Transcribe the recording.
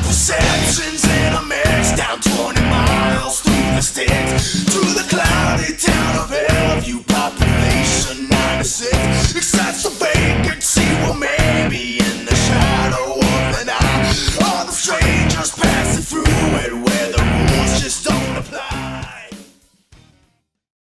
Perceptions in a mix, down 20 miles through the sticks to the cloudy town of Hellview, population 96.